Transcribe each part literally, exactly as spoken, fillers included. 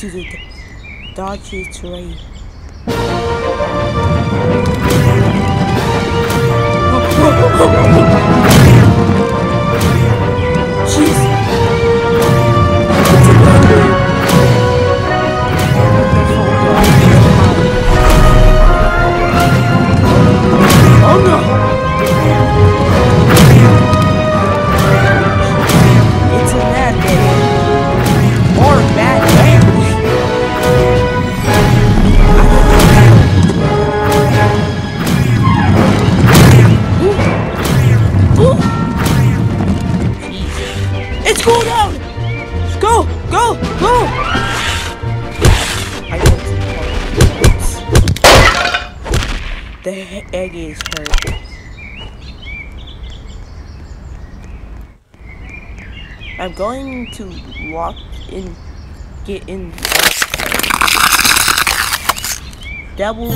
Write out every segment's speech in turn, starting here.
to the dodgy terrain. Jeez. It's a penguin. Oh no! It's a bad day. Or a bad family. It's going down! Go! Go! Go! I don't The egg is hurt. I'm going to walk in, get in. Double.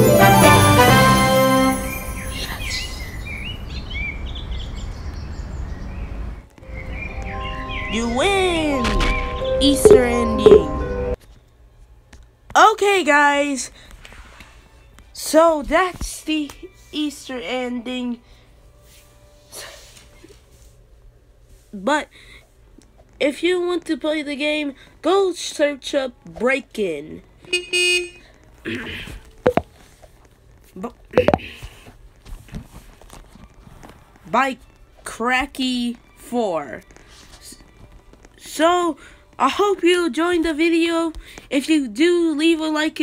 You win! Easter ending. Okay, guys. So that's the Easter ending. But if you want to play the game, go search up Break-In. By Cracky four. So I hope you enjoyed the video. If you do, leave a like.